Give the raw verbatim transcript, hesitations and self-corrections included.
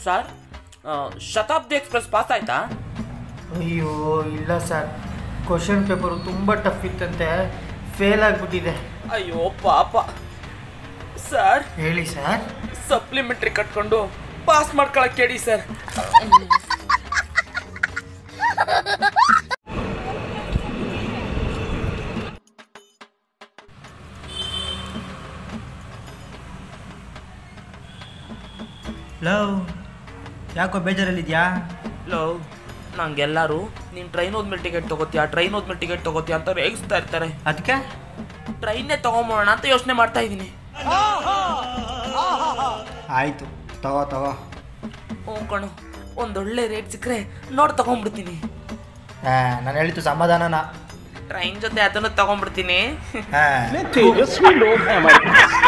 Sir Shatabdi express pass ಆಯ್ತಾ? ಅಯ್ಯೋ ಇಲ್ಲ ಸರ್, ಕ್ವಶನ್ ಪೇಪರು ತುಂಬ ಟಫ್ ಇತ್ತಂತೆ, ಫೇಲ್ ಆಗಿಬಿಟ್ಟಿದೆ. ಅಯ್ಯೋ ಪಾಪ. ಸರ್ ಹೇಳಿ ಸರ್. ಸಪ್ಲಿಮೆಂಟ್ರಿ ಕಟ್ಕೊಂಡು ಪಾಸ್ ಮಾಡ್ಕೊಳಕ್ಕೆ ಹೇಳಿ ಸರ್. ಲವ್ ಯಾಕೋ ಬೇಜಾರಲ್ಲಿದ್ಯಾ? ಲವ್ ನಂಗೆಲ್ಲರೂ ನೀನು ಟ್ರೈನ್ ಹೋದ್ಮೇಲೆ ಟಿಕೆಟ್ ತೊಗೋತೀಯಾ ಟ್ರೈನ್ ಹೋದ್ಮೇಲೆ ಟಿಕೆಟ್ ತೊಗೋತೀಯ ಅಂತ ರೇಗಿಸ್ತಾ ಇರ್ತಾರೆ. ಅದಕ್ಕೆ ಟ್ರೈನ್ನೇ ತೊಗೊಂಬೋಣ ಅಂತ ಯೋಚನೆ ಮಾಡ್ತಾ ಇದ್ದೀನಿ. ಆಯಿತು, ತಗೋ ತಗೋ. ಹ್ಞೂ ಕಣು, ಒಂದೊಳ್ಳೆ ರೇಟ್ ಸಿಕ್ಕರೆ ನೋಡಿ ತೊಗೊಂಡ್ಬಿಡ್ತೀನಿ. ಹಾಂ, ನಾನು ಹೇಳಿದ್ದು ಸಮಾಧಾನನ. ಟ್ರೈನ್ ಜೊತೆ ಅದನ್ನು ತೊಗೊಂಡ್ಬಿಡ್ತೀನಿ. ಹಾಂ.